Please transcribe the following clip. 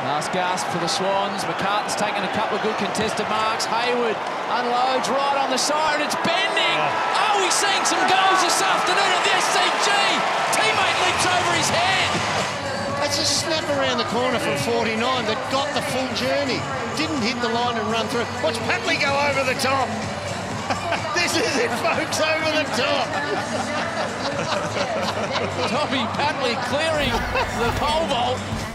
Last gasp for the Swans. McCartan's taken a couple of good contested marks. Hayward unloads right on the Siren. It's bending. Oh, we're seeing some goals this afternoon at the SCG. Teammate leaps over his head. That's a snap around the corner from 49 that got the full journey. Didn't hit the line and run through. Watch Papley go over the top. This is it, folks, over the top. Tommy Papley clearing the pole vault.